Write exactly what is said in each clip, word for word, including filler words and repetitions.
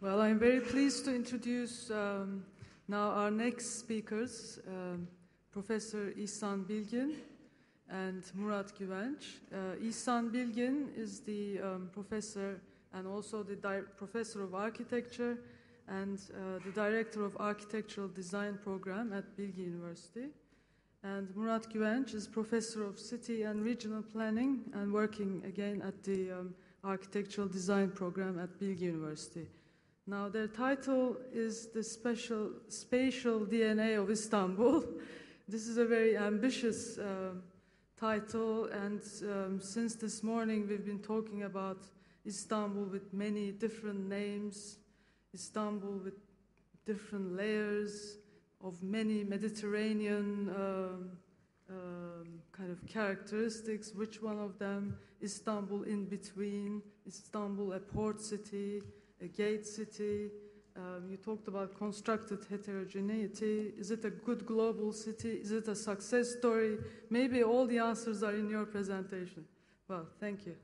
Well, I'm very pleased to introduce um, now our next speakers, um, Professor İhsan Bilgin and Murat Güvenç. Uh, İhsan Bilgin is the um, professor and also the di- professor of architecture and uh, the director of architectural design program at Bilgi University. And Murat Güvenç is professor of city and regional planning and working again at the um, architectural design program at Bilgi University. Now their title is the special spatial D N A of Istanbul. This is a very ambitious uh, title, and um, since this morning we've been talking about Istanbul with many different names, Istanbul with different layers of many Mediterranean um, um, kind of characteristics. Which one of them? Istanbul in between, Istanbul a port city, a gate city. Um, you talked about constructed heterogeneity. Is it a good global city? Is it a success story? Maybe all the answers are in your presentation. Well, thank you.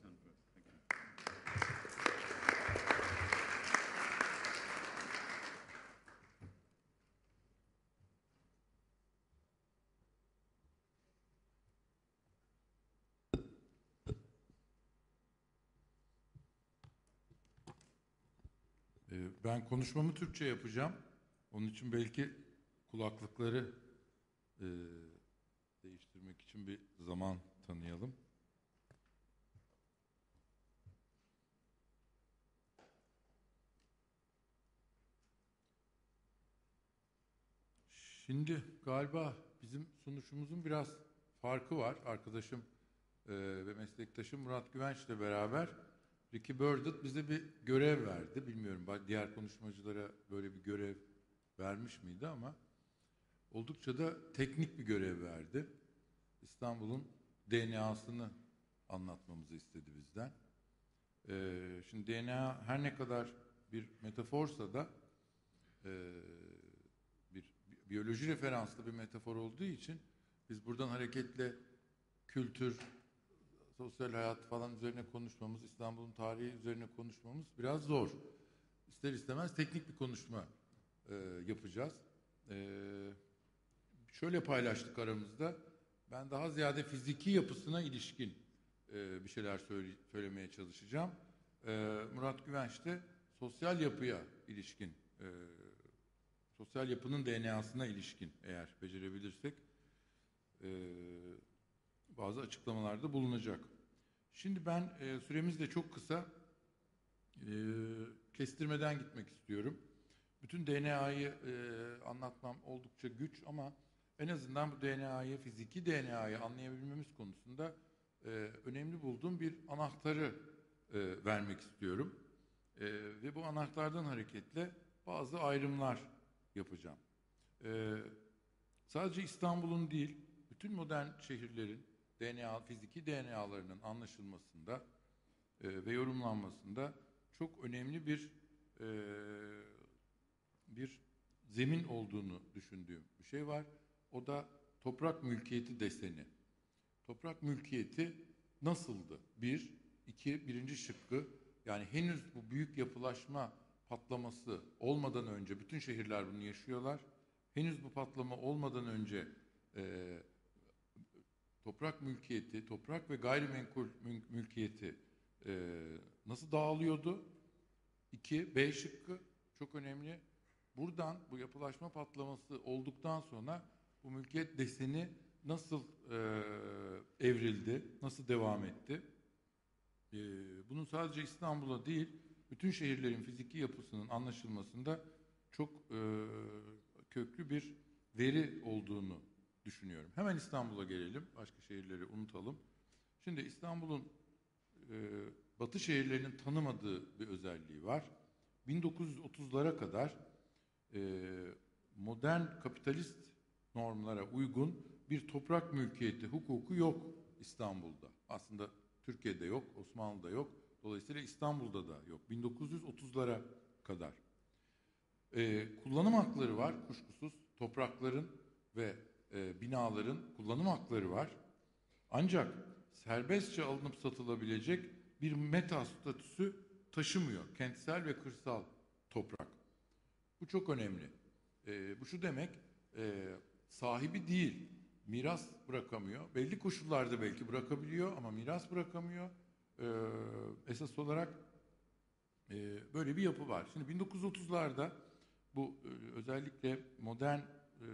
Ben konuşmamı Türkçe yapacağım. Onun için belki kulaklıkları e, değiştirmek için bir zaman tanıyalım. Şimdi galiba bizim sunuşumuzun biraz farkı var. Arkadaşım e, ve meslektaşım Murat Güvenç'le beraber Ricky Burdett bize bir görev verdi. Bilmiyorum diğer konuşmacılara böyle bir görev vermiş miydi ama oldukça da teknik bir görev verdi. İstanbul'un D N A'sını anlatmamızı istedi bizden. Ee, şimdi D N A her ne kadar bir metaforsa da e, bir biyoloji referanslı bir metafor olduğu için biz buradan hareketle kültür, sosyal hayat falan üzerine konuşmamız, İstanbul'un tarihi üzerine konuşmamız biraz zor. İster istemez teknik bir konuşma e, yapacağız. E, şöyle paylaştık aramızda. Ben daha ziyade fiziki yapısına ilişkin e, bir şeyler söyle, söylemeye çalışacağım. E, Murat Güvenç de sosyal yapıya ilişkin, e, sosyal yapının D N A'sına ilişkin eğer becerebilirsek e, bazı açıklamalarda bulunacak. Şimdi ben e, süremiz de çok kısa, e, kestirmeden gitmek istiyorum. Bütün D N A'yı e, anlatmam oldukça güç ama en azından bu D N A'yı, fiziki D N A'yı anlayabilmemiz konusunda e, önemli bulduğum bir anahtarı e, vermek istiyorum. E, ve bu anahtardan hareketle bazı ayrımlar yapacağım. E, sadece İstanbul'un değil, bütün modern şehirlerin D N A, fiziki D N A'larının anlaşılmasında e, ve yorumlanmasında çok önemli bir e, bir zemin olduğunu düşündüğüm bir şey var. O da toprak mülkiyeti deseni. Toprak mülkiyeti nasıldı? Bir, iki, birinci şıkkı, yani henüz bu büyük yapılaşma patlaması olmadan önce bütün şehirler bunu yaşıyorlar. Henüz bu patlama olmadan önce e, toprak mülkiyeti, toprak ve gayrimenkul mülkiyeti e, nasıl dağılıyordu? İki, B şıkkı çok önemli. Buradan bu yapılaşma patlaması olduktan sonra bu mülkiyet deseni nasıl e, evrildi, nasıl devam etti? E, bunun sadece İstanbul'a değil, bütün şehirlerin fiziki yapısının anlaşılmasında çok e, köklü bir veri olduğunu düşünüyorum. Hemen İstanbul'a gelelim, başka şehirleri unutalım. Şimdi İstanbul'un e, batı şehirlerinin tanımadığı bir özelliği var. bin dokuz yüz otuzlara kadar e, modern kapitalist normlara uygun bir toprak mülkiyeti hukuku yok İstanbul'da. Aslında Türkiye'de yok, Osmanlı'da yok. Dolayısıyla İstanbul'da da yok. bin dokuz yüz otuzlara kadar. E, kullanım hakları var kuşkusuz. Toprakların ve e, binaların kullanım hakları var. Ancak serbestçe alınıp satılabilecek bir meta statüsü taşımıyor. Kentsel ve kırsal toprak. Bu çok önemli. E, bu şu demek, e, sahibi değil, miras bırakamıyor. Belli koşullarda belki bırakabiliyor ama miras bırakamıyor. E, esas olarak e, böyle bir yapı var. Şimdi bin dokuz yüz otuzlarda bu e, özellikle modern e,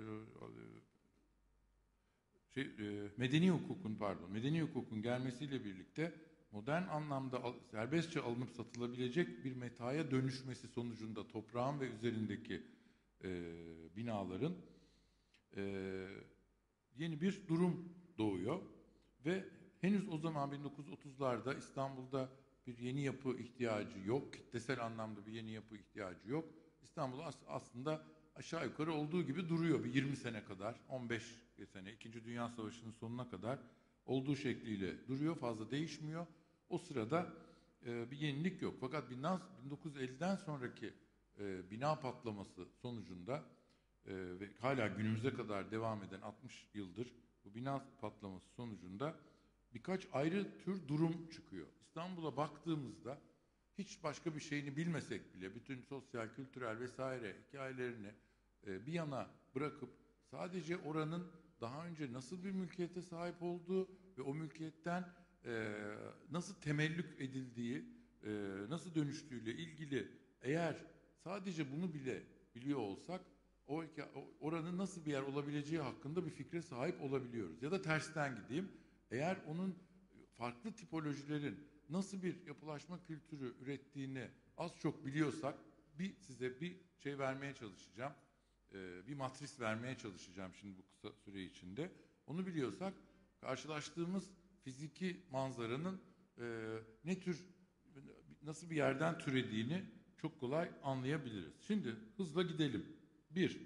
şey, e, medeni hukukun pardon medeni hukukun gelmesiyle birlikte modern anlamda al, serbestçe alınıp satılabilecek bir metaya dönüşmesi sonucunda toprağın ve üzerindeki e, binaların e, yeni bir durum doğuyor ve henüz o zaman bin dokuz yüz otuzlarda İstanbul'da bir yeni yapı ihtiyacı yok, kitlesel anlamda bir yeni yapı ihtiyacı yok. İstanbul as- aslında aşağı yukarı olduğu gibi duruyor bir yirmi sene kadar, on beş sene, İkinci Dünya Savaşı'nın sonuna kadar olduğu şekliyle duruyor, fazla değişmiyor. O sırada e, bir yenilik yok. Fakat bin dokuz yüz elliden sonraki e, bina patlaması sonucunda e, ve hala günümüze kadar devam eden altmış yıldır bu bina patlaması sonucunda birkaç ayrı tür durum çıkıyor. İstanbul'a baktığımızda hiç başka bir şeyini bilmesek bile bütün sosyal, kültürel vesaire hikayelerini e, bir yana bırakıp sadece oranın daha önce nasıl bir mülkiyete sahip olduğu ve o mülkiyetten e, nasıl temellük edildiği, e, nasıl dönüştüğüyle ilgili eğer sadece bunu bile biliyor olsak o oranın nasıl bir yer olabileceği hakkında bir fikre sahip olabiliyoruz. Ya da tersten gideyim, eğer onun farklı tipolojilerin nasıl bir yapılaşma kültürü ürettiğini az çok biliyorsak bir size bir şey vermeye çalışacağım. Ee, bir matris vermeye çalışacağım şimdi bu kısa süre içinde. Onu biliyorsak karşılaştığımız fiziki manzaranın e, ne tür nasıl bir yerden türediğini çok kolay anlayabiliriz. Şimdi hızla gidelim. Bir,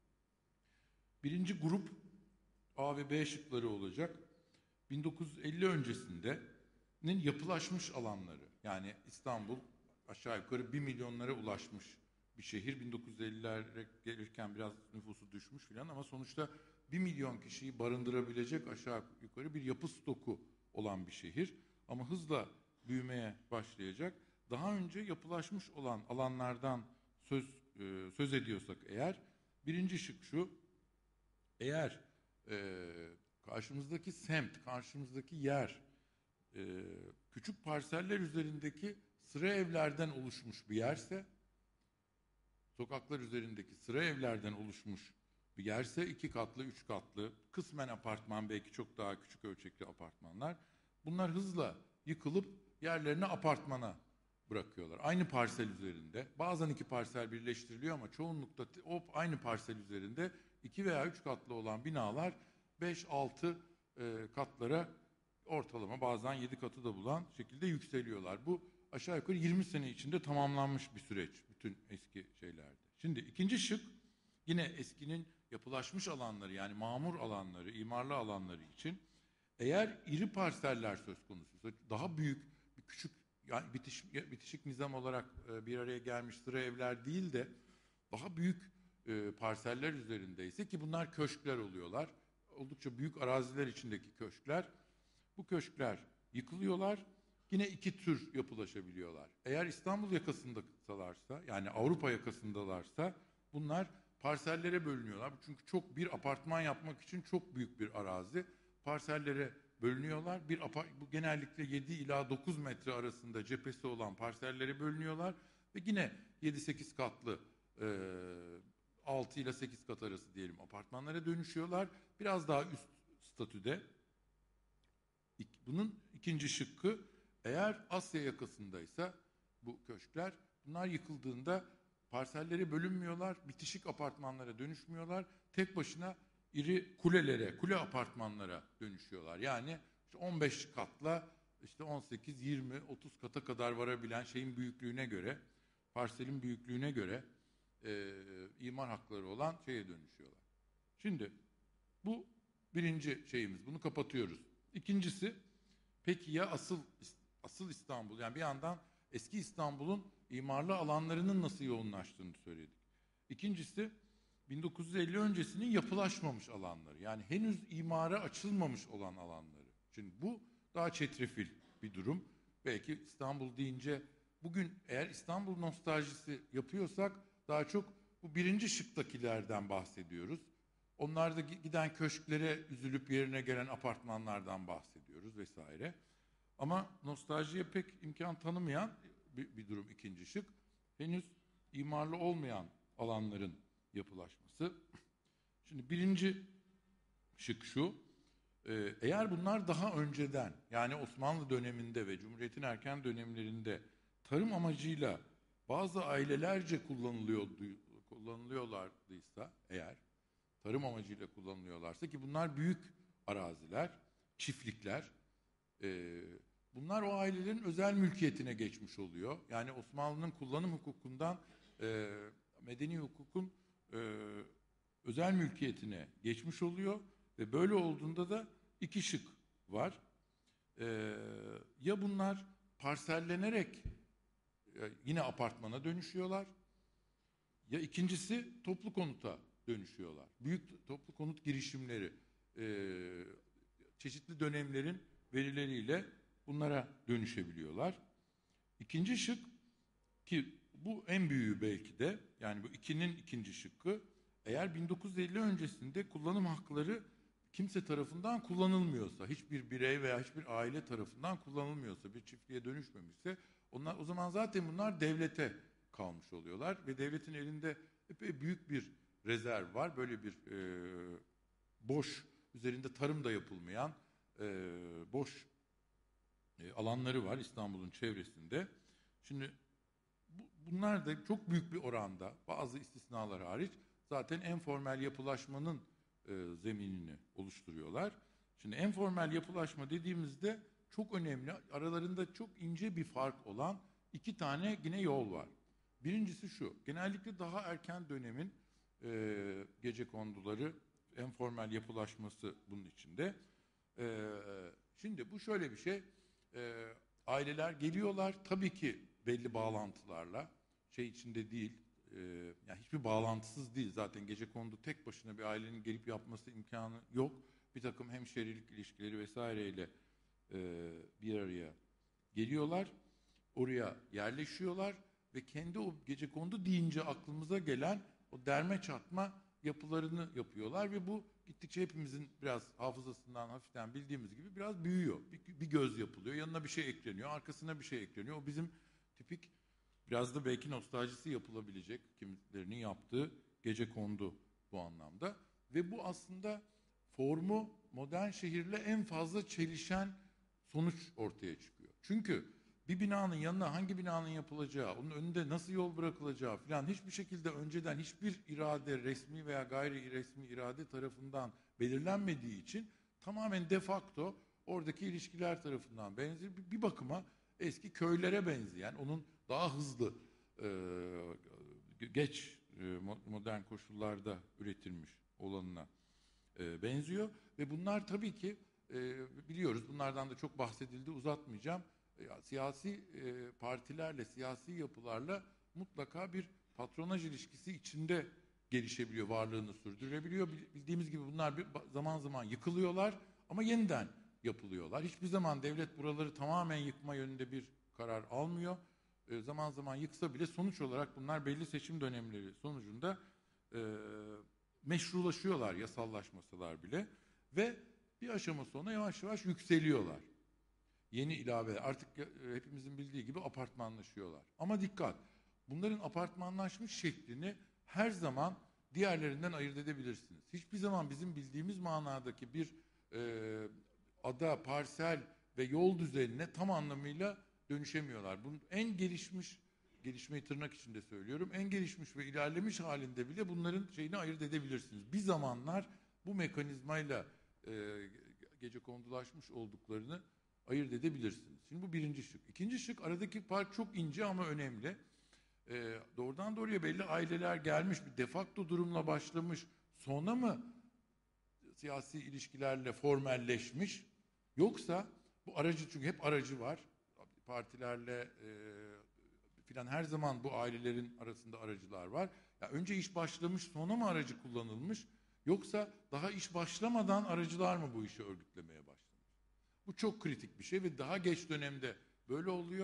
birinci grup A ve B şıkları olacak. bin dokuz yüz elli öncesinin yapılaşmış alanları. Yani İstanbul aşağı yukarı bir milyonlara ulaşmış bir şehir. bin dokuz yüz ellilere gelirken biraz nüfusu düşmüş filan ama sonuçta bir milyon kişiyi barındırabilecek aşağı yukarı bir yapı stoku olan bir şehir. Ama hızla büyümeye başlayacak. Daha önce yapılaşmış olan alanlardan söz e, söz ediyorsak eğer, birinci şık şu: eğer e, karşımızdaki semt, karşımızdaki yer e, küçük parseller üzerindeki sıra evlerden oluşmuş bir yerse, sokaklar üzerindeki sıra evlerden oluşmuş bir yerse, iki katlı, üç katlı, kısmen apartman, belki çok daha küçük ölçekli apartmanlar, bunlar hızla yıkılıp yerlerine apartmana bırakıyorlar. Aynı parsel üzerinde, bazen iki parsel birleştiriliyor ama çoğunlukla o aynı parsel üzerinde iki veya üç katlı olan binalar beş altı e, katlara, ortalama bazen yedi katı da bulan şekilde yükseliyorlar. Bu aşağı yukarı yirmi sene içinde tamamlanmış bir süreç bütün eski şeylerde. Şimdi ikinci şık yine eskinin yapılaşmış alanları, yani mamur alanları, imarlı alanları için eğer iri parseller söz konusuysa, daha büyük bir küçük, yani bitişik, bitişik nizam olarak bir araya gelmiş sıra evler değil de daha büyük e, parseller üzerindeyse, ki bunlar köşkler oluyorlar. Oldukça büyük araziler içindeki köşkler. Bu köşkler yıkılıyorlar. Yine iki tür yapılaşabiliyorlar. Eğer İstanbul yakasındalarsa, yani Avrupa yakasındalarsa, bunlar parsellere bölünüyorlar. Çünkü çok bir apartman yapmak için çok büyük bir arazi. Parsellere bölünüyorlar. Bir apart, bu genellikle yedi ila dokuz metre arasında cephesi olan parsellere bölünüyorlar ve yine yedi sekiz katlı, e, altı ile sekiz kat arası diyelim apartmanlara dönüşüyorlar. Biraz daha üst statüde. Bunun ikinci şıkkı, eğer Asya yakasındaysa bu köşkler, bunlar yıkıldığında parsellere bölünmüyorlar, bitişik apartmanlara dönüşmüyorlar, tek başına iri kulelere, kule apartmanlara dönüşüyorlar. Yani işte on beş katla işte on sekiz, yirmi, otuz kata kadar varabilen şeyin büyüklüğüne göre, parselin büyüklüğüne göre e, imar hakları olan şeye dönüşüyorlar. Şimdi bu birinci şeyimiz, bunu kapatıyoruz. İkincisi, peki ya asıl asıl İstanbul, yani bir yandan eski İstanbul'un imarlı alanlarının nasıl yoğunlaştığını söyledik. İkincisi, bin dokuz yüz elli öncesinin yapılaşmamış alanları, yani henüz imara açılmamış olan alanları. Şimdi bu daha çetrefil bir durum. Belki İstanbul deyince bugün eğer İstanbul nostaljisi yapıyorsak daha çok bu birinci şıktakilerden bahsediyoruz. Onlarda giden köşklere üzülüp yerine gelen apartmanlardan bahsediyoruz vesaire. Ama nostaljiye pek imkan tanımayan bir, bir durum ikinci şık. Henüz imarlı olmayan alanların yapılaşması. Şimdi birinci şık şu, e, eğer bunlar daha önceden, yani Osmanlı döneminde ve Cumhuriyet'in erken dönemlerinde tarım amacıyla bazı ailelerce kullanılıyordu, kullanılıyorlardıysa eğer, tarım amacıyla kullanılıyorlarsa ki bunlar büyük araziler, çiftlikler, e, bunlar o ailelerin özel mülkiyetine geçmiş oluyor. Yani Osmanlı'nın kullanım hukukundan e, medeni hukukun e, özel mülkiyetine geçmiş oluyor ve böyle olduğunda da iki şık var. E, ya bunlar parsellenerek e, yine apartmana dönüşüyorlar, ya ikincisi toplu konuta dönüşüyorlar. Büyük toplu konut girişimleri, e, çeşitli dönemlerin verileriyle bunlara dönüşebiliyorlar. İkinci şık, ki bu en büyüğü belki de, yani bu ikinin ikinci şıkkı, eğer bin dokuz yüz elli öncesinde kullanım hakları kimse tarafından kullanılmıyorsa, hiçbir birey veya hiçbir aile tarafından kullanılmıyorsa, bir çiftliğe dönüşmemişse, onlar, o zaman zaten bunlar devlete kalmış oluyorlar ve devletin elinde epey büyük bir rezerv var. Böyle bir e, boş, üzerinde tarım da yapılmayan e, boş e, alanları var İstanbul'un çevresinde. Şimdi bu, bunlar da çok büyük bir oranda, bazı istisnalar hariç, zaten enformel yapılaşmanın e, zeminini oluşturuyorlar. Şimdi enformel yapılaşma dediğimizde çok önemli, aralarında çok ince bir fark olan iki tane yine yol var. Birincisi şu, genellikle daha erken dönemin e, gecekonduları, enformel yapılaşması bunun içinde. E, şimdi bu şöyle bir şey, e, aileler geliyorlar, tabii ki belli bağlantılarla, şey içinde değil, e, yani hiçbir bağlantısız değil. Zaten gecekondu tek başına bir ailenin gelip yapması imkanı yok. Bir takım hemşerilik ilişkileri vesaireyle e, bir araya geliyorlar, oraya yerleşiyorlar ve kendi o gecekondu deyince aklımıza gelen o derme çatma yapılarını yapıyorlar ve bu gittikçe hepimizin biraz hafızasından hafiften bildiğimiz gibi biraz büyüyor. Bir, bir göz yapılıyor, yanına bir şey ekleniyor, arkasına bir şey ekleniyor. O bizim tipik, biraz da belki nostaljisi yapılabilecek kimilerinin yaptığı gecekondu bu anlamda. Ve bu aslında formu modern şehirle en fazla çelişen sonuç ortaya çıkıyor. Çünkü bir binanın yanına hangi binanın yapılacağı, onun önünde nasıl yol bırakılacağı falan hiçbir şekilde önceden hiçbir irade, resmi veya gayri resmi irade tarafından belirlenmediği için tamamen de facto oradaki ilişkiler tarafından benziyor. Bir bakıma eski köylere benzeyen, onun daha hızlı, geç modern koşullarda üretilmiş olanına benziyor. Ve bunlar tabii ki biliyoruz, bunlardan da çok bahsedildi, uzatmayacağım. Siyasi partilerle, siyasi yapılarla mutlaka bir patronaj ilişkisi içinde gelişebiliyor, varlığını sürdürebiliyor. Bildiğimiz gibi bunlar bir zaman zaman yıkılıyorlar ama yeniden yapılıyorlar. Hiçbir zaman devlet buraları tamamen yıkma yönünde bir karar almıyor. E, zaman zaman yıksa bile sonuç olarak bunlar belli seçim dönemleri sonucunda e, meşrulaşıyorlar, yasallaşmasalar bile ve bir aşama sonra yavaş yavaş yükseliyorlar. Yeni ilaveler, artık e, hepimizin bildiği gibi apartmanlaşıyorlar. Ama dikkat, bunların apartmanlaşmış şeklini her zaman diğerlerinden ayırt edebilirsiniz. Hiçbir zaman bizim bildiğimiz manadaki bir e, ada, parsel ve yol düzenine tam anlamıyla dönüşemiyorlar. Bunun en gelişmiş, gelişmeyi tırnak içinde söylüyorum, en gelişmiş ve ilerlemiş halinde bile bunların şeyini ayırt edebilirsiniz. Bir zamanlar bu mekanizmayla e, gecekondulaşmış olduklarını ayırt edebilirsiniz. Şimdi bu birinci şık. İkinci şık, aradaki fark çok ince ama önemli. E, doğrudan doğruya belli aileler gelmiş, bir defakto durumla başlamış, sonra mı siyasi ilişkilerle formelleşmiş, yoksa bu aracı, çünkü hep aracı var. Partilerle e, filan her zaman bu ailelerin arasında aracılar var. Ya önce iş başlamış, sonra mı aracı kullanılmış, yoksa daha iş başlamadan aracılar mı bu işi örgütlemeye başlamış? Bu çok kritik bir şey ve daha geç dönemde böyle oluyor.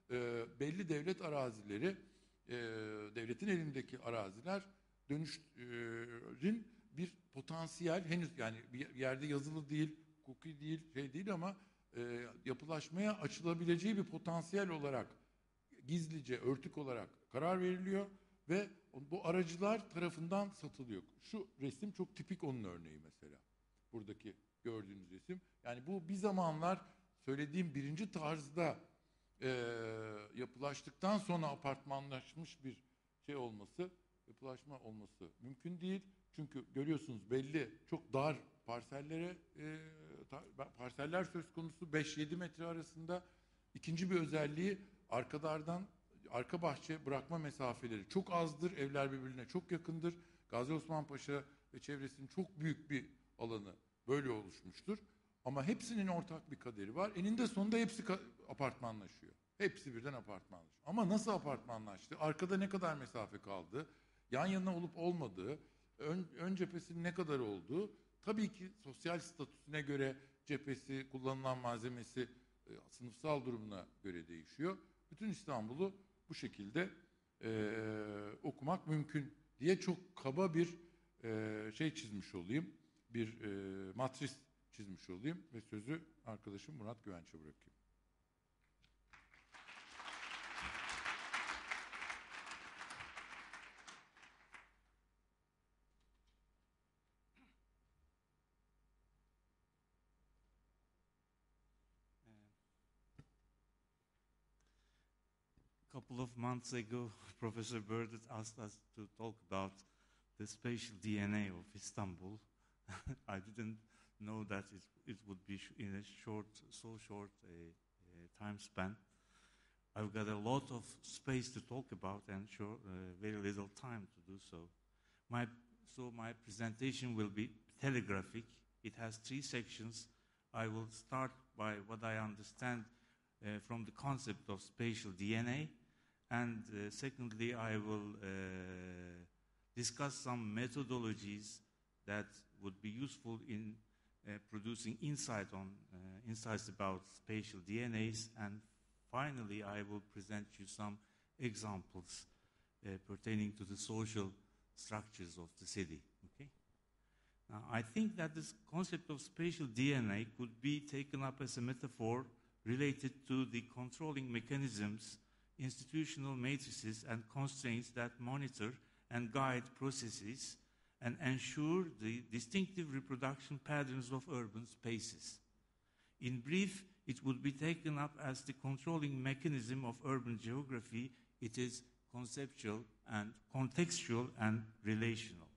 e, belli devlet arazileri, e, devletin elindeki araziler dönüşün bir potansiyel, henüz yani bir yerde yazılı değil, hukuki değil, şey değil ama e, yapılaşmaya açılabileceği bir potansiyel olarak gizlice, örtük olarak karar veriliyor ve bu aracılar tarafından satılıyor. Şu resim çok tipik onun örneği mesela. Buradaki gördüğünüz resim. Yani bu bir zamanlar söylediğim birinci tarzda e, yapılaştıktan sonra apartmanlaşmış bir şey olması, yapılaşma olması mümkün değil. Çünkü görüyorsunuz belli çok dar parsellere e, ta, parseller söz konusu beş yedi metre arasında. İkinci bir özelliği arkalardan arka bahçe bırakma mesafeleri çok azdır. Evler birbirine çok yakındır. Gazi Osman Paşa ve çevresinin çok büyük bir alanı böyle oluşmuştur. Ama hepsinin ortak bir kaderi var. Eninde sonunda hepsi apartmanlaşıyor. Hepsi birden apartmanlaşıyor. Ama nasıl apartmanlaştı? Arkada ne kadar mesafe kaldı? Yan yana olup olmadığı, ön, ön cephesinin ne kadar olduğu, tabii ki sosyal statüsüne göre cephesi, kullanılan malzemesi, e, sınıfsal durumuna göre değişiyor. Bütün İstanbul'u bu şekilde e, okumak mümkün diye çok kaba bir e, şey çizmiş olayım. Bir e, matris çizmiş olayım ve sözü arkadaşım Murat Güvenç'e bırakayım. A couple of months ago, Professor Burdett asked us to talk about the spatial D N A of Istanbul. I didn't know that it, it would be sh in a short, so short a, a time span. I've got a lot of space to talk about and short, uh, very little time to do so. My, so my presentation will be telegraphic. It has three sections. I will start by what I understand uh, from the concept of spatial D N A. And uh, secondly, I will uh, discuss some methodologies that would be useful in uh, producing insight on uh, insights about spatial D N As. And finally, I will present you some examples uh, pertaining to the social structures of the city. Okay? Now, I think that this concept of spatial D N A could be taken up as a metaphor related to the controlling mechanisms, institutional matrices and constraints that monitor and guide processes and ensure the distinctive reproduction patterns of urban spaces. In brief, it would be taken up as the controlling mechanism of urban geography. It is conceptual and contextual and relational.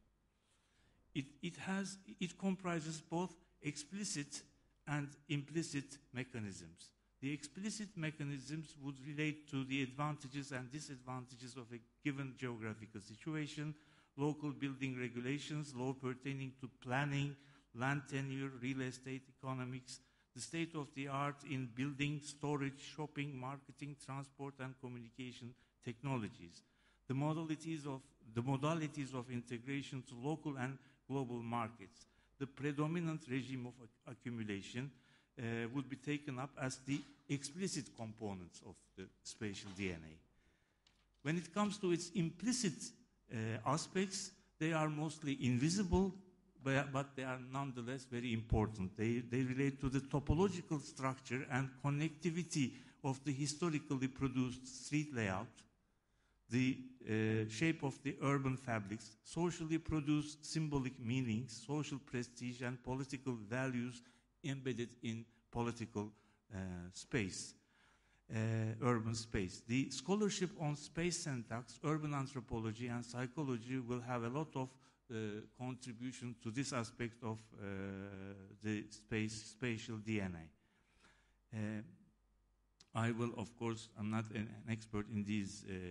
It, it, has, it comprises both explicit and implicit mechanisms. The explicit mechanisms would relate to the advantages and disadvantages of a given geographical situation, local building regulations, law pertaining to planning, land tenure, real estate economics, the state of the art in building, storage, shopping, marketing, transport, and communication technologies. The modalities of, the modalities of integration to local and global markets. The predominant regime of accumulation Uh, would be taken up as the explicit components of the spatial D N A. When it comes to its implicit uh, aspects, they are mostly invisible, but, but they are nonetheless very important. They, they relate to the topological structure and connectivity of the historically produced street layout, the uh, shape of the urban fabrics, socially produced symbolic meanings, social prestige, and political values embedded in political uh, space, uh, urban space. The scholarship on space syntax, urban anthropology, and psychology will have a lot of uh, contribution to this aspect of uh, the space, spatial D N A. Uh, I will, of course, I'm not an, an expert in these uh,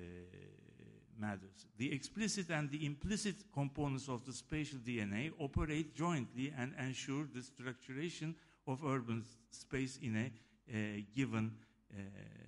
matters. The explicit and the implicit components of the spatial D N A operate jointly and ensure the structuration of urban space in a uh, given uh,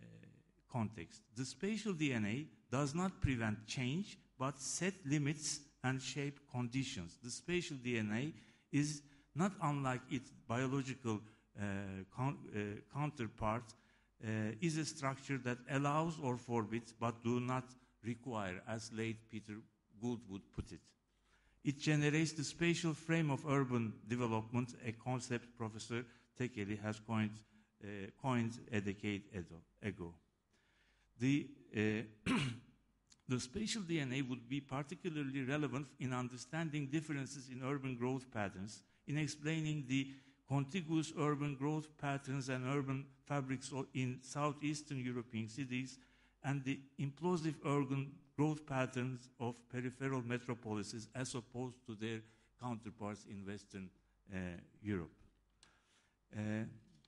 context. The spatial D N A does not prevent change, but set limits and shape conditions. The spatial D N A is not unlike its biological uh, con uh, counterpart, uh, is a structure that allows or forbids but do not require, as late Peter Gould would put it. It generates the spatial frame of urban development, a concept Professor Tekeli has coined, uh, coined a decade ago. The, uh, the spatial D N A would be particularly relevant in understanding differences in urban growth patterns, in explaining the contiguous urban growth patterns and urban fabrics in southeastern European cities, and the implosive urban growth patterns of peripheral metropolises as opposed to their counterparts in Western uh, Europe. Uh,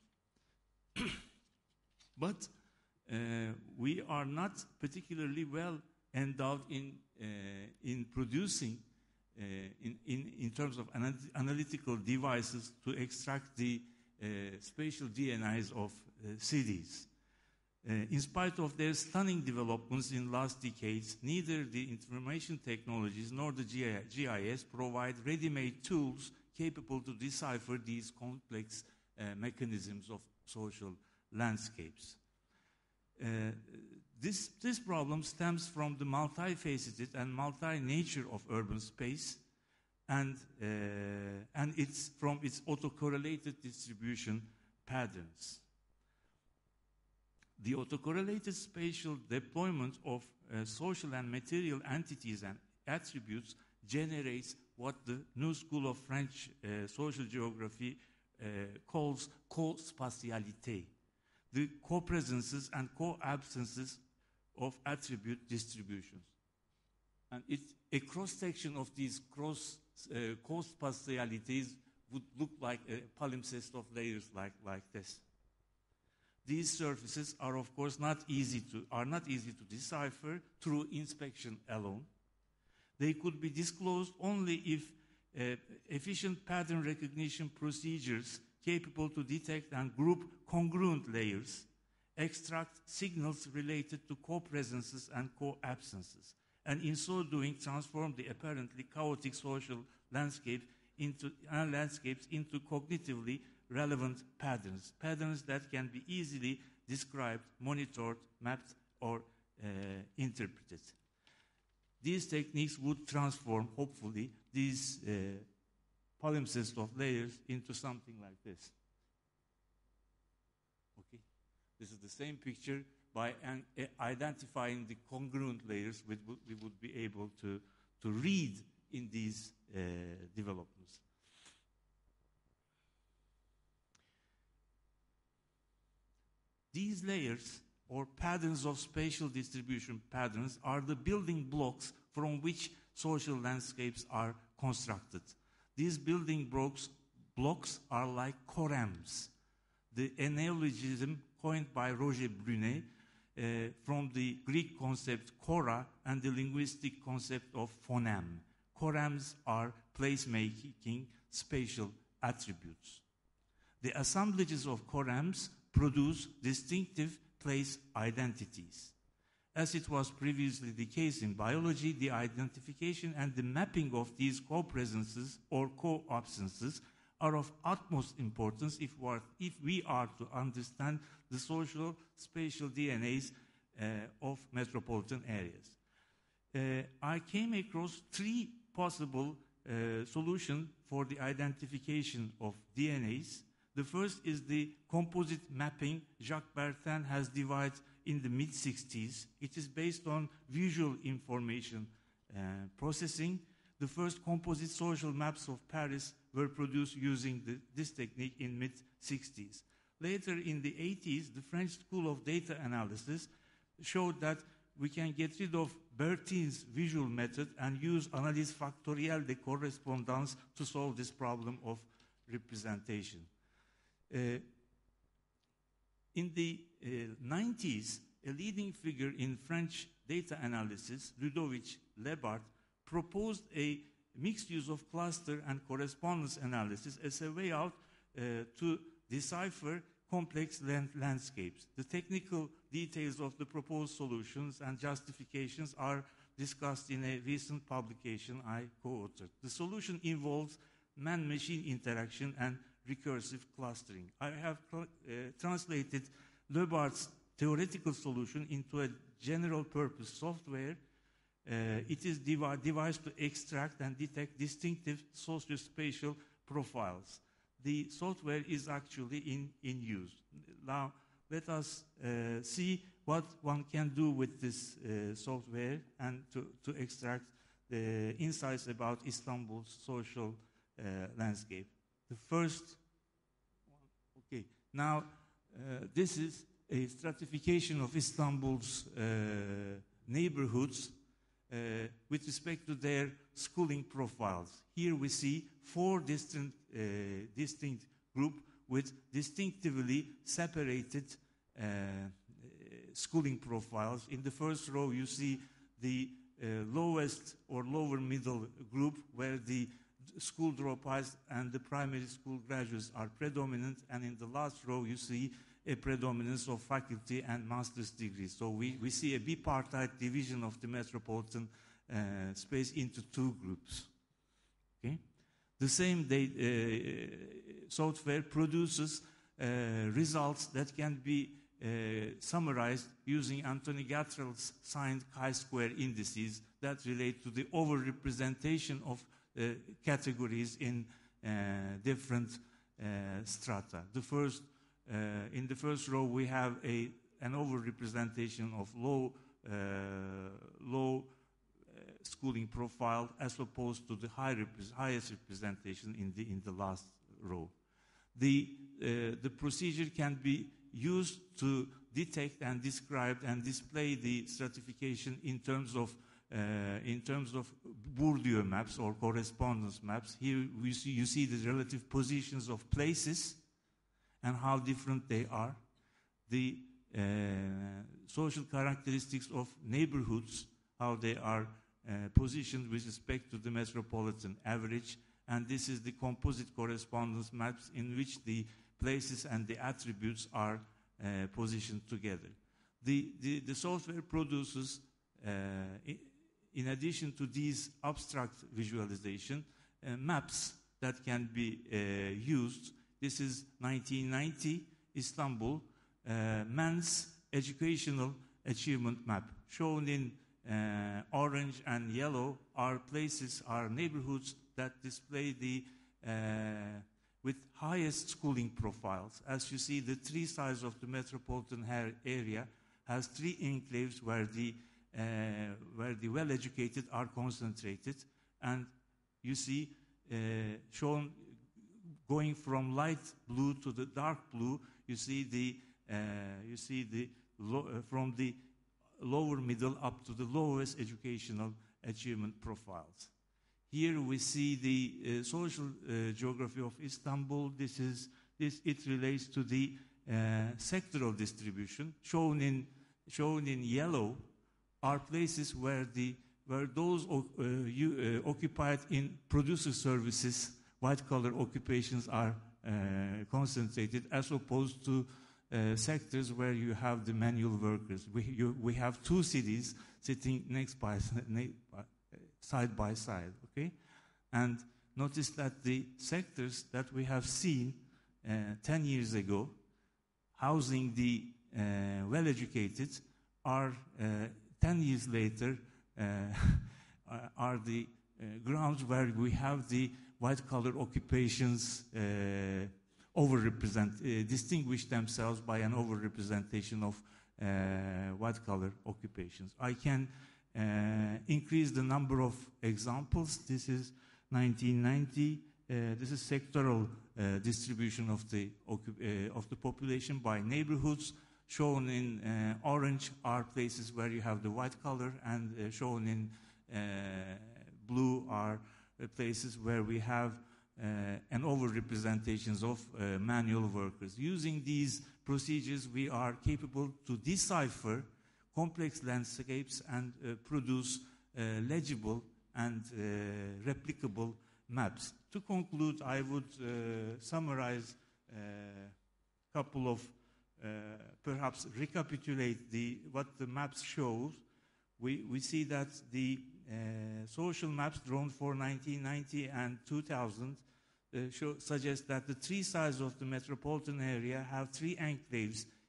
but uh, we are not particularly well endowed in, uh, in producing, uh, in, in, in terms of anal analytical devices to extract the uh, spatial D N Is of uh, cities. Uh, in spite of their stunning developments in last decades, neither the information technologies nor the G I S provide ready-made tools capable to decipher these complex uh, mechanisms of social landscapes. Uh, this, this problem stems from the multifaceted and multi-nature of urban space, and, uh, and it's from its autocorrelated distribution patterns. The autocorrelated spatial deployment of uh, social and material entities and attributes generates what the new school of French uh, social geography uh, calls co-spatialité, the co-presences and co-absences of attribute distributions. And it's a cross-section of these cross uh, co-spatialities would look like a palimpsest of layers like, like this. These surfaces are, of course, not easy to, are not easy to decipher through inspection alone. They could be disclosed only if uh, efficient pattern recognition procedures capable to detect and group congruent layers extract signals related to co-presences and co-absences, and in so doing transform the apparently chaotic social landscape into, uh, landscapes into cognitively relevant patterns, patterns that can be easily described, monitored, mapped, or uh, interpreted. These techniques would transform, hopefully, these uh, palimpsest of layers into something like this. Okay, this is the same picture. By an, uh, identifying the congruent layers, we, we would be able to, to read in these uh, developments. These layers, or patterns of spatial distribution patterns, are the building blocks from which social landscapes are constructed. These building blocks, blocks are like chorams, the neologism coined by Roger Brunet uh, from the Greek concept chora and the linguistic concept of phoneme. Chorams are place-making spatial attributes. The assemblages of chorams produce distinctive place identities. As it was previously the case in biology, the identification and the mapping of these co-presences or co-absences are of utmost importance if we are, if we are to understand the social spatial D N As uh, of metropolitan areas. Uh, I came across three possible uh, solutions for the identification of D N As. The first is the composite mapping Jacques Bertin has devised in the mid sixties. It is based on visual information uh, processing. The first composite social maps of Paris were produced using the, this technique in mid sixties. Later in the eighties, the French School of Data Analysis showed that we can get rid of Bertin's visual method and use analyse factorielle de correspondance to solve this problem of representation. Uh, in the uh, nineties, a leading figure in French data analysis, Ludovic Lebart, proposed a mixed use of cluster and correspondence analysis as a way out uh, to decipher complex land landscapes. The technical details of the proposed solutions and justifications are discussed in a recent publication I co-authored. The solution involves man-machine interaction and recursive clustering. I have uh, translated Loebard's theoretical solution into a general-purpose software. Uh, it is devi devised to extract and detect distinctive socio-spatial profiles. The software is actually in, in use. Now, let us uh, see what one can do with this uh, software and to, to extract the insights about Istanbul's social uh, landscape. The first, okay, now uh, this is a stratification of Istanbul's uh, neighborhoods uh, with respect to their schooling profiles. Here we see four distinct, uh, distinct groups with distinctively separated uh, schooling profiles. In the first row you see the uh, lowest or lower middle group where the school dropouts and the primary school graduates are predominant, and in the last row you see a predominance of faculty and master's degrees. So we, we see a bipartite division of the metropolitan uh, space into two groups. Okay? The same day, uh, software produces uh, results that can be uh, summarized using Anthony Gattell's signed chi-square indices that relate to the overrepresentation of uh, categories in uh, different uh, strata. The first Uh, in the first row, we have a, an overrepresentation of low, uh, low uh, schooling profile as opposed to the high repre highest representation in the, in the last row. The, uh, the procedure can be used to detect and describe and display the stratification in terms of, uh, in terms of Bourdieu maps or correspondence maps. Here we see, you see the relative positions of places and how different they are, the uh, social characteristics of neighborhoods, how they are uh, positioned with respect to the metropolitan average, and this is the composite correspondence maps in which the places and the attributes are uh, positioned together. The, the, the software produces, uh, in addition to these abstract visualization, uh, maps that can be uh, used. This is nineteen ninety Istanbul uh, men's educational achievement map. Shown in uh, orange and yellow are places, are neighborhoods that display the uh, with highest schooling profiles. As you see, the three sides of the metropolitan area has three enclaves where the uh, where the well-educated are concentrated, and you see uh, shown. Going from light blue to the dark blue, you see the uh, you see the lo uh, from the lower middle up to the lowest educational achievement profiles. Here we see the uh, social uh, geography of Istanbul. This is this it relates to the uh, sectoral distribution. Shown in shown in yellow are places where the where those uh, you, uh, occupied in producer services, white-collar occupations are uh, concentrated, as opposed to uh, sectors where you have the manual workers. We, you, we have two cities sitting next by, side by side, okay? And notice that the sectors that we have seen uh, ten years ago, housing the uh, well-educated, are uh, ten years later, uh, are the uh, grounds where we have the white-collar occupations uh, overrepresent, uh, distinguish themselves by an overrepresentation of uh, white-collar occupations. I can uh, increase the number of examples. This is nineteen ninety. Uh, this is sectoral uh, distribution of the uh, of the population by neighborhoods. Shown in uh, orange are places where you have the white collar, and uh, shown in uh, blue are places where we have uh, an overrepresentations of uh, manual workers. Using these procedures, we are capable to decipher complex landscapes and uh, produce uh, legible and uh, replicable maps. To conclude, I would uh, summarize a uh, couple of, uh, perhaps recapitulate the, what the maps show. We, we see that the Uh, social maps drawn for nineteen ninety and two thousand uh, show, suggest that the three sides of the metropolitan area have three enclaves,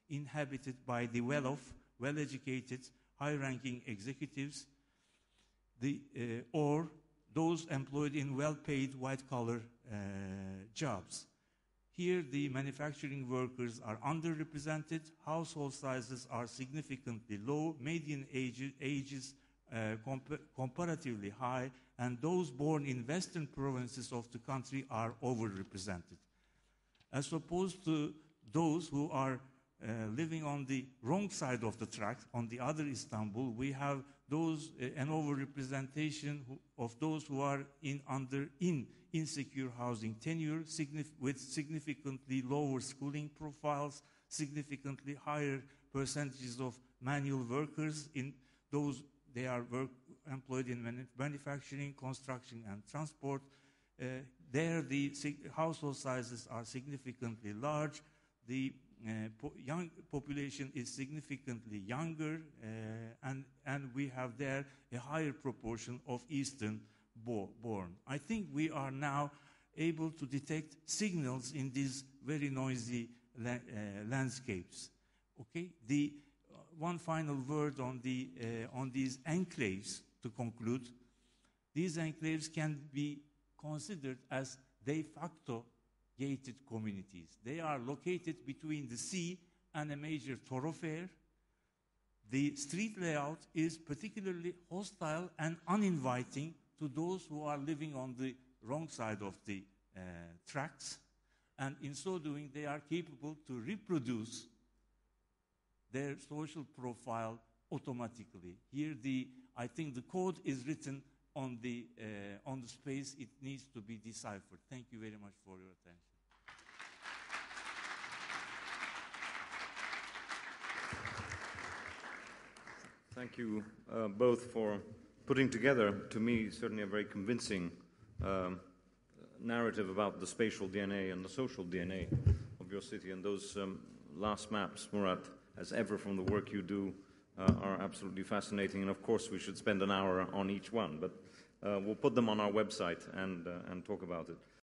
inhabited by the well-off, well-educated, high-ranking executives, the, uh, or those employed in well-paid white-collar uh, jobs. Here, the manufacturing workers are underrepresented, household sizes are significantly low, median age, ages uh, compa comparatively high, and those born in western provinces of the country are overrepresented. As opposed to those who are uh, living on the wrong side of the tracks, on the other Istanbul, we have those, uh, an overrepresentation who, of those who are in under in insecure housing tenure, signif with significantly lower schooling profiles, significantly higher percentages of manual workers in those they are work, employed in manu manufacturing, construction, and transport. Uh, there, the household sizes are significantly large. The uh, po young population is significantly younger, uh, and, and we have there a higher proportion of Eastern bo born. I think we are now able to detect signals in these very noisy la uh, landscapes. Okay, the uh, one final word on the uh, on these enclaves to conclude. These enclaves can be considered as de facto gated communities. They are located between the sea and a major thoroughfare. The street layout is particularly hostile and uninviting to those who are living on the wrong side of the uh, tracks, and in so doing they are capable to reproduce their social profile automatically. Here the, I think the code is written on the, uh, on the space. It needs to be deciphered. Thank you very much for your attention. Thank you uh, both for putting together, to me, certainly a very convincing um, narrative about the spatial D N A and the social D N A of your city. And those um, last maps, Murat, as ever from the work you do, uh, are absolutely fascinating. And of course, we should spend an hour on each one, but uh, we'll put them on our website and, uh, and talk about it.